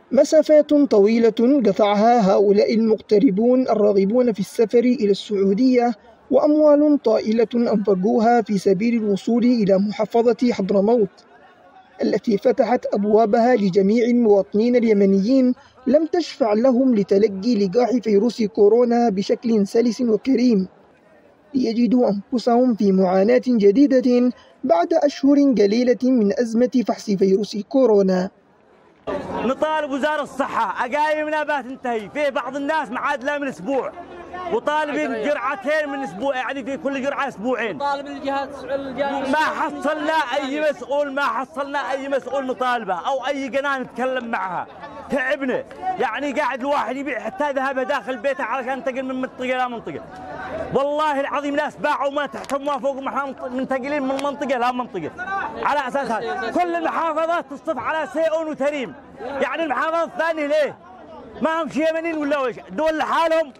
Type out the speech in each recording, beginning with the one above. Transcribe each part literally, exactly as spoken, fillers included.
مسافات طويلة قطعها هؤلاء المغتربون الراغبون في السفر إلى السعودية، وأموال طائلة أنفقوها في سبيل الوصول إلى محافظة حضرموت التي فتحت أبوابها لجميع المواطنين اليمنيين لم تشفع لهم لتلقي لقاح فيروس كورونا بشكل سلس وكريم، ليجدوا أنفسهم في معاناة جديدة بعد أشهر قليلة من أزمة فحص فيروس كورونا. نطالب وزارة الصحة أقايمنا باه تنتهي، في بعض الناس معادلة من أسبوع وطالبين جرعتين من أسبوع، يعني في كل جرعة أسبوعين. طالب الجهات ما حصلنا أي مسؤول ما حصلنا أي مسؤول نطالبه أو أي قناة نتكلم معها، تعبنا يعني قاعد الواحد يبيع حتى ذهب داخل بيته علشان ينتقل من منطقة إلى منطقة. والله العظيم ناس باعوا ما تحتهم ما فوق منتقلين من منطقة إلى منطقة على أساس هذا. كل المحافظات تصطف على سيئون وتريم، يعني المحافظة الثانية ليه؟ ما هم شي يمنيين ولا وش؟ دول لحالهم.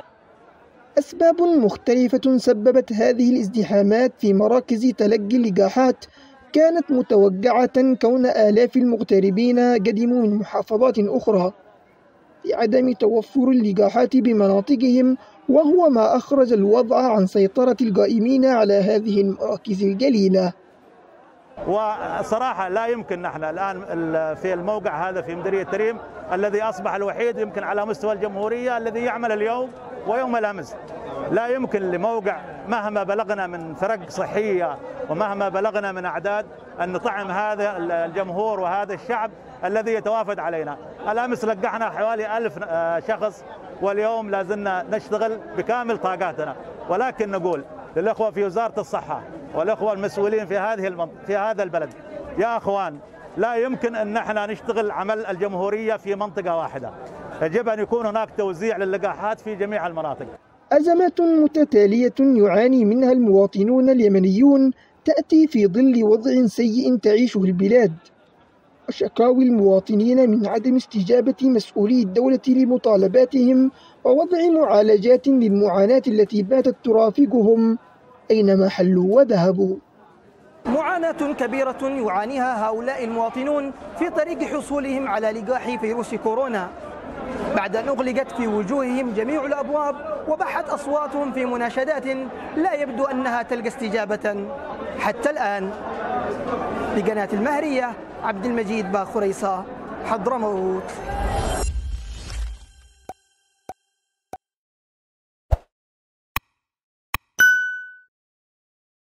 أسباب مختلفة سببت هذه الازدحامات في مراكز تلقي اللقاحات كانت متوقعة، كون آلاف المغتربين قدموا من محافظات أخرى لعدم توفر اللقاحات بمناطقهم، وهو ما أخرج الوضع عن سيطرة القائمين على هذه المراكز القليلة. وصراحة لا يمكن نحن الآن في الموقع هذا في مديرية تريم الذي أصبح الوحيد يمكن على مستوى الجمهورية الذي يعمل اليوم ويوم الأمس، لا يمكن لموقع مهما بلغنا من فرق صحية ومهما بلغنا من أعداد أن نطعم هذا الجمهور وهذا الشعب الذي يتوافد علينا. الأمس لقحنا حوالي ألف شخص واليوم لازلنا نشتغل بكامل طاقاتنا، ولكن نقول للأخوة في وزارة الصحة والأخوة المسؤولين في هذه المنطقة في هذا البلد، يا أخوان لا يمكن أن نحن نشتغل عمل الجمهورية في منطقة واحدة، يجب أن يكون هناك توزيع للقاحات في جميع المناطق. أزمات متتالية يعاني منها المواطنون اليمنيون تأتي في ظل وضع سيء تعيشه البلاد، وشكاوي المواطنين من عدم استجابة مسؤولي الدولة لمطالباتهم، ووضع معالجات للمعاناة التي باتت ترافقهم أينما حلوا وذهبوا. معاناة كبيرة يعانيها هؤلاء المواطنون في طريق حصولهم على لقاح فيروس كورونا بعد أن أغلقت في وجوههم جميع الأبواب وبحت أصواتهم في مناشدات لا يبدو أنها تلقى استجابة حتى الآن. لقناة المهرية، عبد المجيد باخريصة، حضرموت.